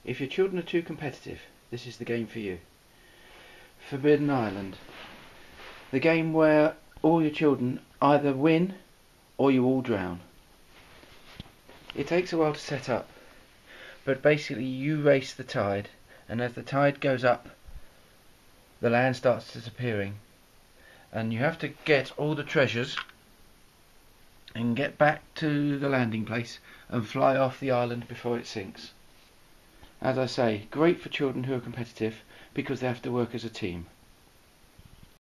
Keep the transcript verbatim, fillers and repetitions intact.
If your children are too competitive, this is the game for you. Forbidden Island. The game where all your children either win or you all drown. It takes a while to set up, but basically you race the tide, and as the tide goes up, the land starts disappearing, and you have to get all the treasures and get back to the landing place and fly off the island before it sinks. As I say, great for children who are competitive because they have to work as a team.